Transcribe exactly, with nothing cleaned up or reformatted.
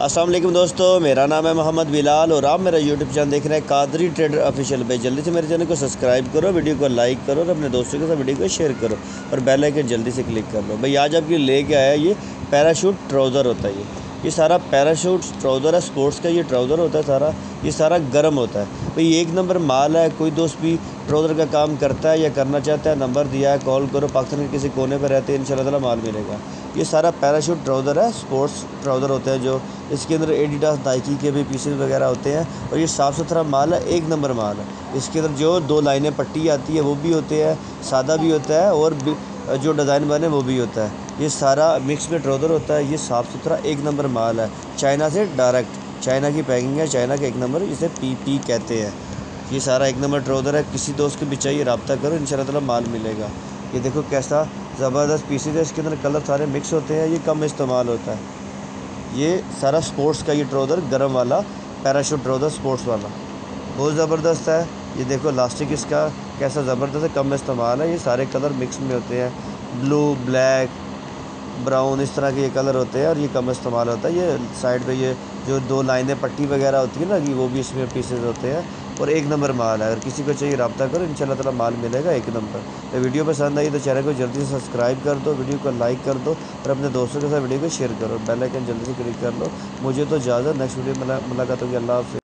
अस्सलाम वालेकुम दोस्तों, मेरा नाम है मोहम्मद बिलाल और आप मेरा यूट्यूब चैनल देख रहे हैं कादरी ट्रेडर ऑफिशियल पे। जल्दी से मेरे चैनल को सब्सक्राइब करो, वीडियो को लाइक करो और अपने दोस्तों के साथ वीडियो को शेयर करो और बेल आइकन जल्दी से क्लिक कर लो। भाई आज आपके लेके आया ये पैराशूट ट्राउज़र होता है। ये ये सारा पैराशूट ट्राउज़र है, स्पोर्ट्स का ये ट्राउज़र होता है सारा। ये सारा गर्म होता है भाई, एक नंबर माल है। कोई दोस्त भी ट्राउज़र का काम करता है या करना चाहता है, नंबर दिया है, कॉल करो। पाकिस्तान के किसी कोने पर रहते हैं, इंशाल्लाह ताला माल मिलेगा। ये सारा पैराशूट ट्राउज़र है, स्पोर्ट्स ट्राउज़र होते हैं जो इसके अंदर एडिडास नाइकी के भी पीसेस वगैरह होते हैं और ये साफ़ सुथरा माल है, एक नंबर माल है। इसके अंदर जो दो लाइनें पट्टी आती है वो भी होते हैं, सादा भी होता है और जो डिज़ाइन बने वो भी होता है। ये सारा मिक्स में ट्राउज़र होता है। ये साफ़ सुथरा एक नंबर माल है, चाइना से डायरेक्ट, चाइना की पैकिंग है, चाइना का एक नंबर, इसे पी पी कहते हैं। ये सारा एक नंबर ट्राउज़र है। किसी दोस्त को भी चाहिए रब्ता करो, इंशाल्लाह ताला माल मिलेगा। ये देखो कैसा ज़बरदस्त पीसेज है, इसके अंदर कलर सारे मिक्स होते हैं। ये कम इस्तेमाल होता है। ये सारा स्पोर्ट्स का ये ट्राउज़र गर्म वाला पैराशूट ट्राउज़र स्पोर्ट्स वाला बहुत ज़बरदस्त है। ये देखो लास्टिक इसका कैसा ज़बरदस्त है, कम इस्तेमाल है। ये सारे कलर मिक्स में होते हैं, ब्लू, ब्लैक, ब्राउन, इस तरह के ये कलर होते हैं और ये कम इस्तेमाल होता है। ये साइड पे ये जो दो लाइनें पट्टी वगैरह होती है ना, कि वो भी इसमें पीसेज होते हैं और एक नंबर माल है। अगर किसी को चाहिए रब्ता करो, इंशाल्लाह ताला माल मिलेगा एक नंबर। तो वीडियो पसंद आई तो चैनल को जल्दी से सब्सक्राइब कर दो, वीडियो को लाइक कर दो और अपने दोस्तों के साथ वीडियो को शेयर करो। बेल आइकन जल्दी से क्लिक कर लो। मुझे तो इजाज़त, नेक्स्ट वीडियो में मुलाकात होगी। अल्लाह हाफ़िज़।